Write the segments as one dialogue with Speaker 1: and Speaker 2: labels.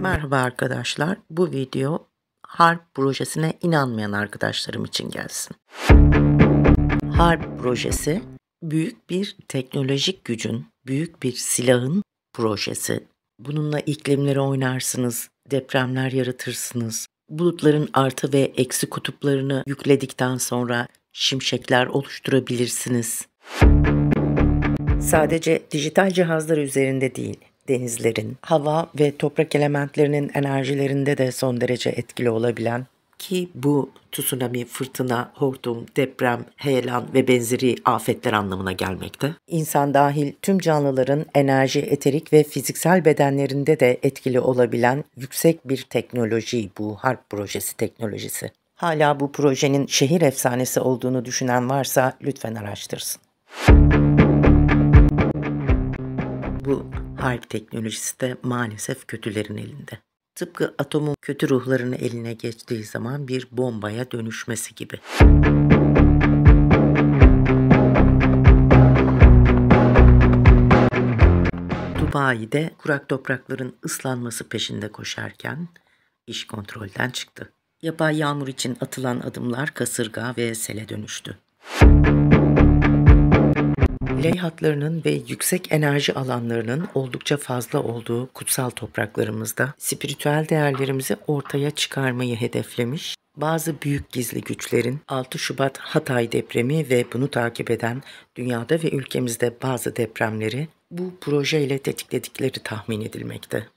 Speaker 1: Merhaba arkadaşlar. Bu video HARP projesine inanmayan arkadaşlarım için gelsin. HARP projesi büyük bir teknolojik gücün, büyük bir silahın projesi. Bununla iklimleri oynarsınız, depremler yaratırsınız. Bulutların artı ve eksi kutuplarını yükledikten sonra şimşekler oluşturabilirsiniz. Sadece dijital cihazlar üzerinde değil, denizlerin, hava ve toprak elementlerinin enerjilerinde de son derece etkili olabilen ki bu tsunami, fırtına, hortum, deprem, heyelan ve benzeri afetler anlamına gelmekte. İnsan dahil tüm canlıların enerji, eterik ve fiziksel bedenlerinde de etkili olabilen yüksek bir teknoloji bu HARP projesi teknolojisi. Hala bu projenin şehir efsanesi olduğunu düşünen varsa lütfen araştırsın. Bu HARP teknolojisi de maalesef kötülerin elinde. Tıpkı atomun kötü ruhlarını eline geçtiği zaman bir bombaya dönüşmesi gibi. Dubai'de kurak toprakların ıslanması peşinde koşarken iş kontrolden çıktı. Yapay yağmur için atılan adımlar kasırga ve sele dönüştü. Ley hatlarının ve yüksek enerji alanlarının oldukça fazla olduğu kutsal topraklarımızda spiritüel değerlerimizi ortaya çıkarmayı hedeflemiş bazı büyük gizli güçlerin 6 Şubat Hatay depremi ve bunu takip eden dünyada ve ülkemizde bazı depremleri bu projeyle tetikledikleri tahmin edilmekte.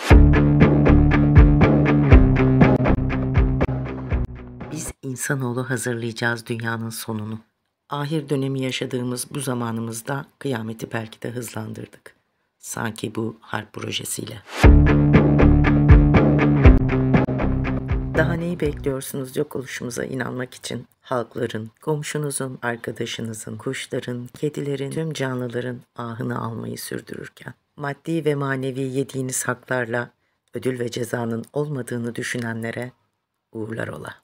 Speaker 1: Biz insanoğlu hazırlayacağız dünyanın sonunu. Ahir dönemi yaşadığımız bu zamanımızda kıyameti belki de hızlandırdık. Sanki bu HARP projesiyle. Daha neyi bekliyorsunuz yok oluşumuza inanmak için? Halkların, komşunuzun, arkadaşınızın, kuşların, kedilerin, tüm canlıların ahını almayı sürdürürken, maddi ve manevi yediğiniz haklarla ödül ve cezanın olmadığını düşünenlere uğurlar ola.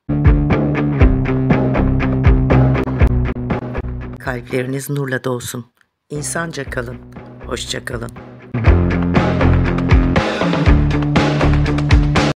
Speaker 1: Kalpleriniz nurla dolsun. İnsanca kalın. Hoşça kalın.